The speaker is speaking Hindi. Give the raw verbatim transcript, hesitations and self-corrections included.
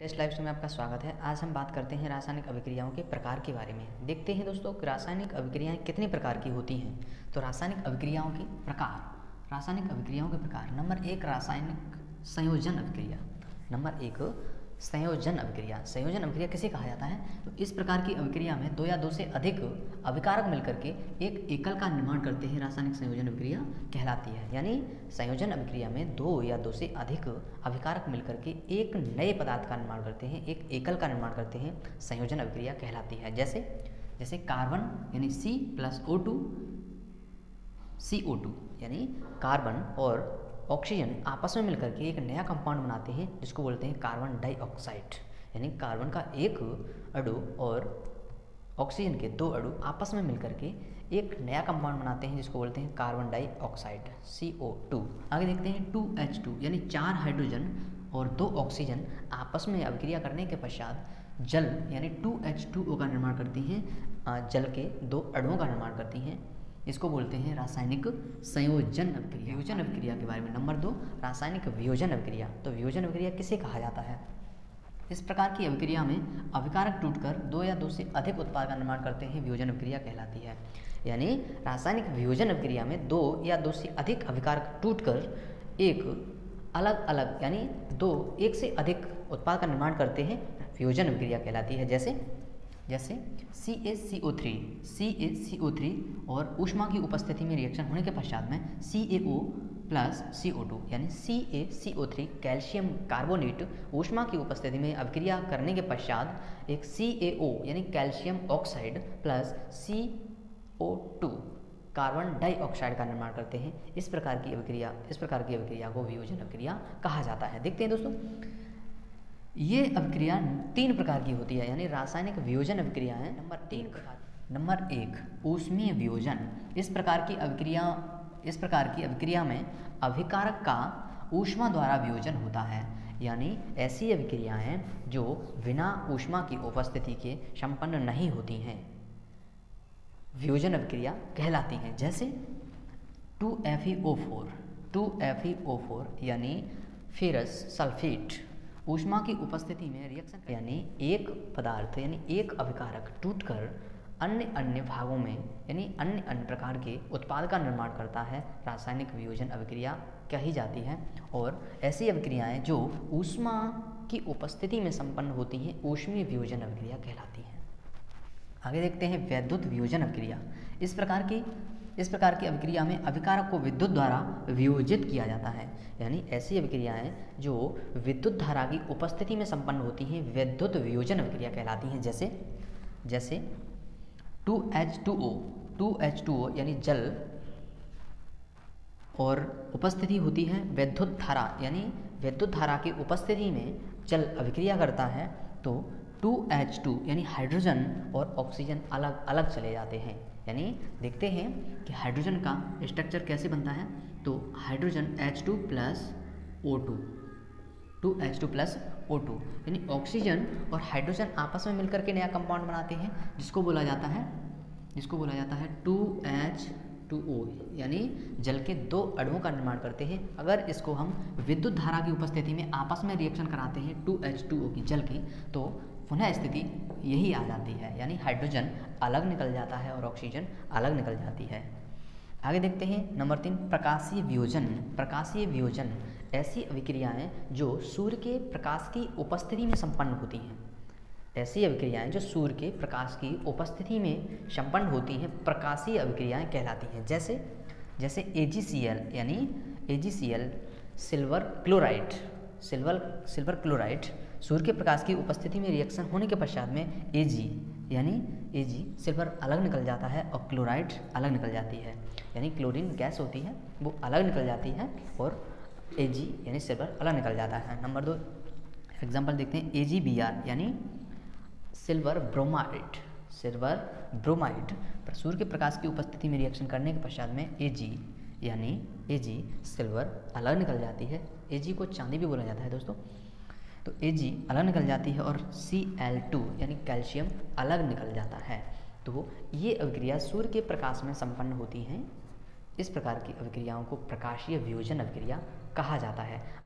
टेस्ट लाइव में आपका स्वागत है। आज हम बात करते हैं रासायनिक अभिक्रियाओं के प्रकार के बारे में। देखते हैं दोस्तों कि रासायनिक अभिक्रियाएं कितने प्रकार की होती हैं। तो रासायनिक अभिक्रियाओं के प्रकार, रासायनिक अभिक्रियाओं के प्रकार। नंबर एक, रासायनिक संयोजन अभिक्रिया। नंबर एक, संयोजन अभिक्रिया। संयोजन अभिक्रिया किसे कहा जाता है? तो इस प्रकार की अभिक्रिया में दो या दो से अधिक अभिकारक मिलकर के एक एकल का निर्माण करते हैं, रासायनिक संयोजन अभिक्रिया कहलाती है। यानी संयोजन अभिक्रिया में दो या दो से अधिक अभिकारक मिलकर के एक नए पदार्थ का निर्माण करते हैं, एक एकल का निर्माण करते हैं, संयोजन अभिक्रिया कहलाती है। जैसे जैसे कार्बन यानी C plus O two C O two यानी कार्बन और ऑक्सीजन आपस में मिलकर के एक नया कंपाउंड बनाते हैं जिसको बोलते हैं कार्बन डाइऑक्साइड। यानी कार्बन का एक अणु और ऑक्सीजन के दो अणु आपस में मिलकर के एक नया कंपाउंड बनाते हैं जिसको बोलते हैं carbon dioxide C O two. आगे देखते हैं टू एच टू यानी चार हाइड्रोजन और दो ऑक्सीजन आपस में अभिक्रिया करने के पश्चात जल यानी टू एच टू ओ का निर्माण करती हैं, जल के दो अणुओं का निर्माण करती हैं। इसको बोलते हैं रासायनिक संयोजन अभिक्रिया। वियोजन अभिक्रिया के बारे में नंबर दो, रासायनिक वियोजन अभिक्रिया। तो वियोजन अभिक्रिया किसे कहा जाता है? इस प्रकार की अभिक्रिया में अभिकारक टूटकर दो या दो से अधिक उत्पाद का निर्माण करते हैं, वियोजन अभिक्रिया कहलाती है। यानी रासायनिक वियोजन अभिक्रिया में दो या दो से अधिक अभिकारक टूटकर एक अलग अलग यानी दो एक से अधिक उत्पाद का निर्माण करते हैं, वियोजन अभिक्रिया कहलाती है। जैसे जैसे सी A C O three C A C O three और ऊष्मा की उपस्थिति में रिएक्शन होने के पश्चात में सी A O plus C O two यानी C A C O three calcium carbonate ऊष्मा की उपस्थिति में अभिक्रिया करने के पश्चात एक सी ए ओ यानी calcium oxide plus C O two carbon dioxide का निर्माण करते हैं। इस प्रकार की अभिक्रिया इस प्रकार की अभिक्रिया को वियोजन अभिक्रिया कहा जाता है। देखते हैं दोस्तों, ये अभिक्रिया तीन प्रकार की होती है, यानी रासायनिक वियोजन अभिक्रिया है। नंबर तीन नंबर एक ऊष्मीय वियोजन। इस प्रकार की अभिक्रिया इस प्रकार की अभिक्रिया में अभिकारक का ऊष्मा द्वारा वियोजन होता है। यानी ऐसी अभिक्रियाएं जो बिना ऊष्मा की उपस्थिति के संपन्न नहीं होती हैं, वियोजन अभिक्रिया कहलाती हैं। जैसे two F E O four two F E O four यानी फेरस सल्फेट ऊष्मा की उपस्थिति में रिएक्शन यानी एक पदार्थ यानी एक अभिकारक टूटकर अन्य अन्य भागों में यानी अन्य अन्य प्रकार के उत्पाद का निर्माण करता है, रासायनिक वियोजन अभिक्रिया कही जाती है। और ऐसी अभिक्रियाएं जो ऊष्मा की उपस्थिति में संपन्न होती हैं, ऊष्मीय वियोजन अभिक्रिया कहलाती हैं। आगे देखते हैं वैद्युत वियोजन अभिक्रिया। इस प्रकार की इस प्रकार की अभिक्रिया में अभिकारक को विद्युत द्वारा वियोजित किया जाता है। यानी ऐसी अभिक्रियाएं जो विद्युत धारा की उपस्थिति में संपन्न होती हैं, वैद्युत वियोजन अभिक्रिया कहलाती हैं। जैसे जैसे two H two O two H two O यानी जल और उपस्थिति होती है वैद्युत धारा, यानी विद्युत धारा की उपस्थिति में जल अभिक्रिया करता है तो टू एच टू यानी हाइड्रोजन और ऑक्सीजन अलग अलग चले जाते हैं। यानी देखते हैं कि हाइड्रोजन का स्ट्रक्चर कैसे बनता है। तो hydrogen H two plus O two two H two plus O two यानी ऑक्सीजन और हाइड्रोजन आपस में मिलकर के नया कंपाउंड बनाते हैं जिसको बोला जाता है जिसको बोला जाता है टू एच टू ओ यानी जल के दो अणुओं का निर्माण करते हैं। अगर इसको हम विद्युत धारा की उपस्थिति में आपस में रिएक्शन कराते हैं टू एच टू ओ की जल की, तो पुनः स्थिति यही आ जाती है, यानी हाइड्रोजन अलग निकल जाता है और ऑक्सीजन अलग निकल जाती है। आगे देखते हैं नंबर तीन, प्रकाशीय वियोजन। प्रकाशीय वियोजन ऐसी अभिक्रियाएं जो सूर्य के प्रकाश की उपस्थिति में संपन्न होती हैं। ऐसी अभिक्रियाएं जो सूर्य के प्रकाश की उपस्थिति में संपन्न होती हैं, प्रकाशीय अभिक्रियाएं कहलाती हैं। जैसे जैसे ए जी सी एल यानी A G C L silver chloride silver silver chloride सूर्य के प्रकाश की उपस्थिति में रिएक्शन होने के पश्चात में Ag यानी Ag सिल्वर अलग निकल जाता है और क्लोराइड अलग निकल जाती है। यानी क्लोरीन गैस होती है वो अलग निकल जाती है और Ag यानी सिल्वर अलग निकल जाता है। नंबर दो एग्जांपल देखते हैं, ए जी बी आर यानी सिल्वर ब्रोमाइड सिल्वर ब्रोमाइड पर सूर्य के प्रकाश की उपस्थिति में रिएक्शन करने के पश्चात में Ag यानी Ag सिल्वर अलग निकल जाती है। Ag को चांदी भी बोला जाता है दोस्तों। तो Ag अलग निकल जाती है और सी एल टू यानी कैल्शियम अलग निकल जाता है। तो ये अभिक्रिया सूर्य के प्रकाश में संपन्न होती हैं। इस प्रकार की अभिक्रियाओं को प्रकाशीय वियोजन अभिक्रिया कहा जाता है।